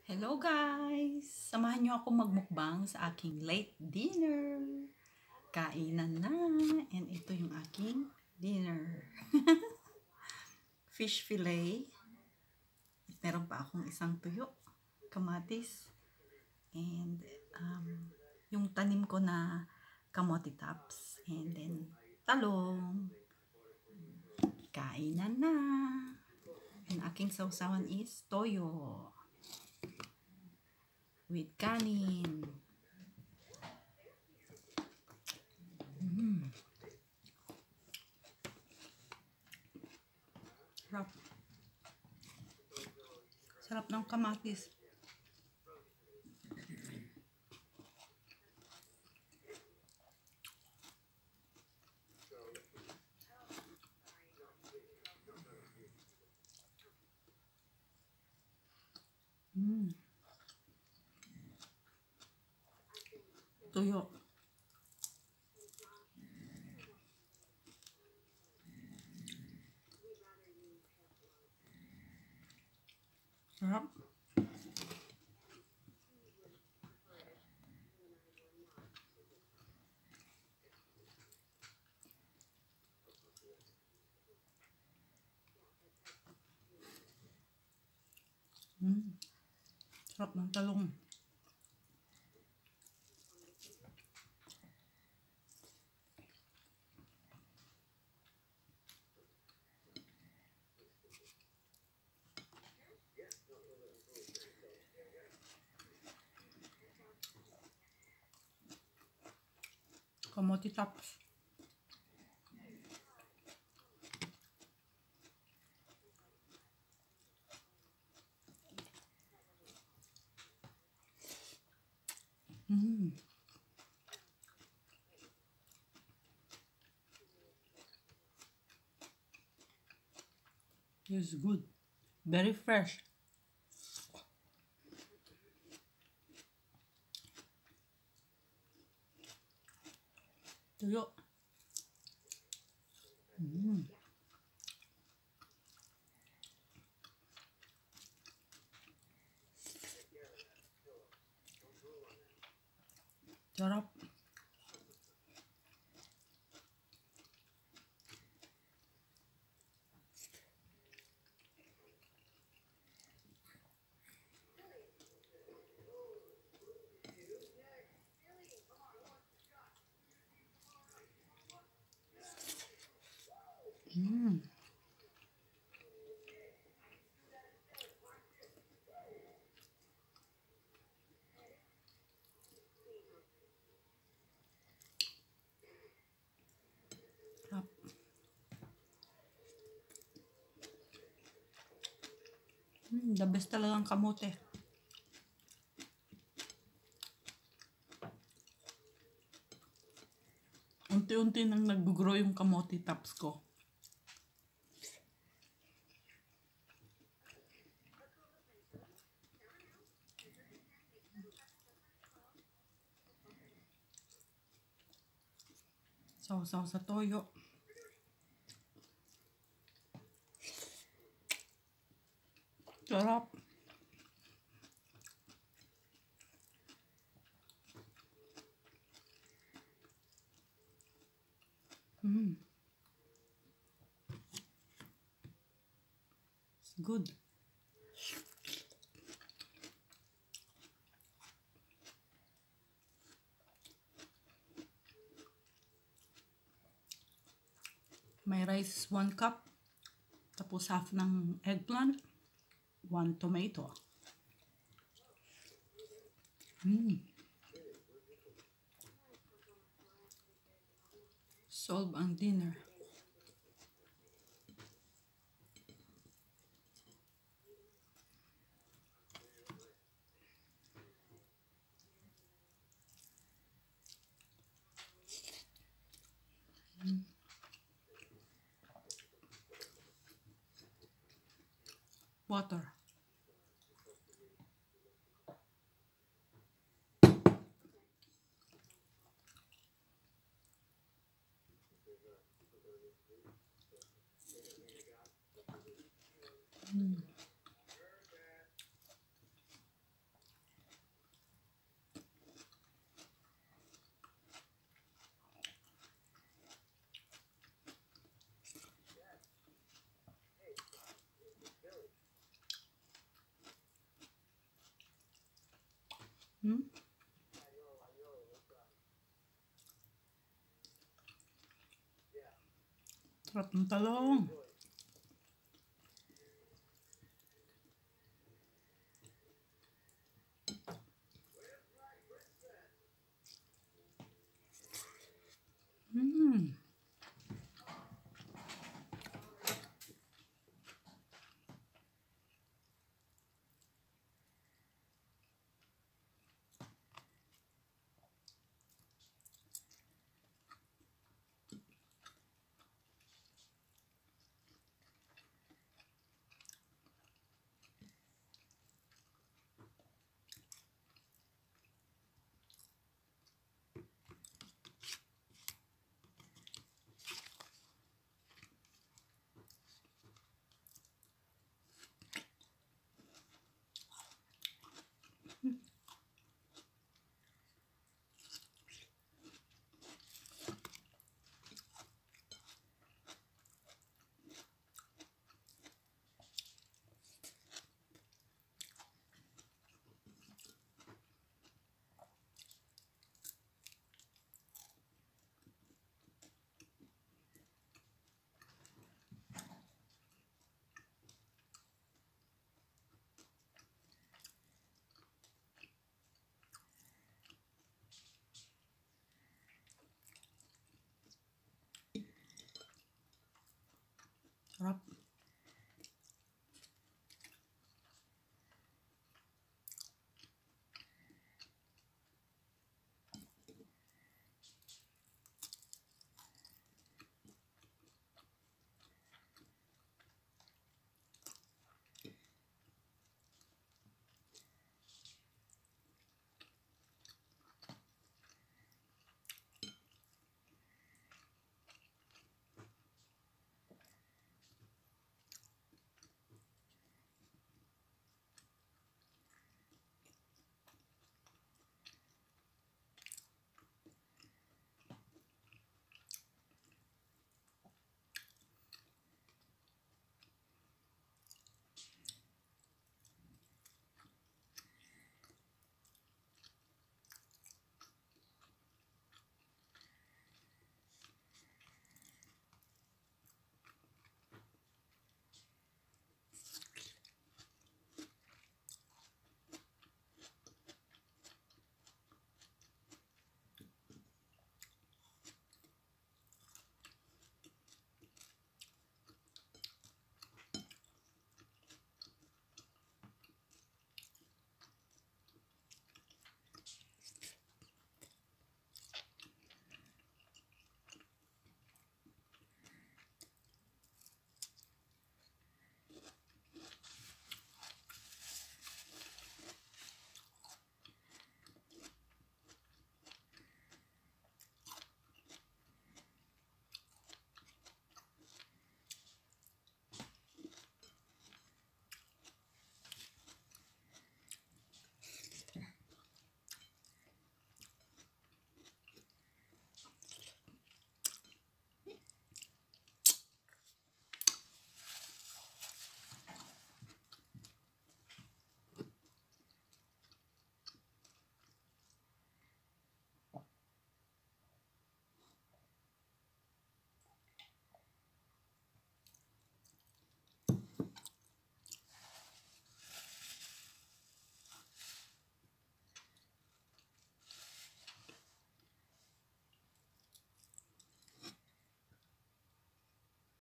Hello guys! Samahan niyo ako magmukbang sa aking late dinner. Kainan na. And ito yung aking dinner. Fish fillet. Meron pa akong isang tuyo. Kamatis. And yung tanim ko na kamote tops. And then talong. Kainan na. And aking sausawan is toyo. With kanin. Sarap. Sarap ng kamatis. Tuyo. Sarap. Sarap ng talong. Kamote tops. It's good. Very fresh. Tuyo. Sarap. Sarap. The best talagang kamote. Unti-unti nang nag-grow yung kamote tops ko. Sausaw sa toyo. Sarap. It's good. May rice 1 cup. Tapos half ng eggplant. 1 tomato. Solve ang dinner. Water. Hmm? Sarap ng talong. Hmm. Sarap.